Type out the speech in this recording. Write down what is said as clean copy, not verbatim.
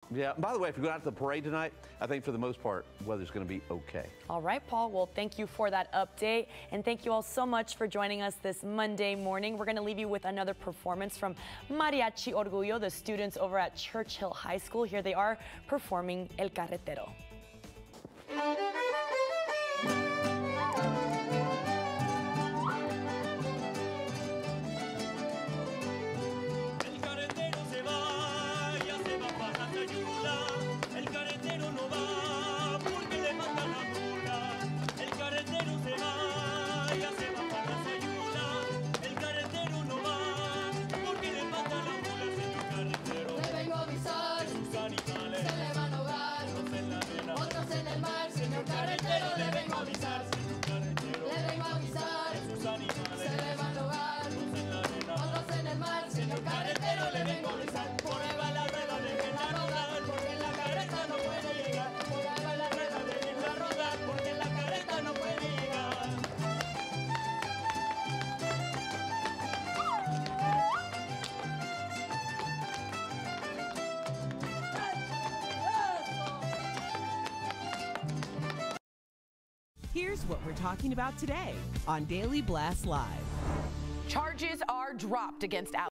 Yeah, by the way, if you're going out to the parade tonight, I think for the most part, weather's going to be okay. All right, Paul. Well, thank you for that update. And thank you all so much for joining us this Monday morning. We're going to leave you with another performance from Mariachi Orgullo, the students over at Churchill High School. Here they are performing El Carretero. Here's what we're talking about today on Daily Blast Live. Charges are dropped against